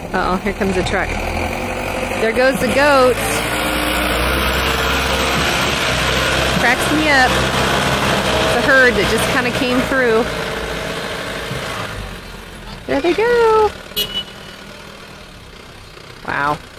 Uh-oh, here comes a truck. There goes the goats. Cracks me up. The herd that just kind of came through. There they go. Wow.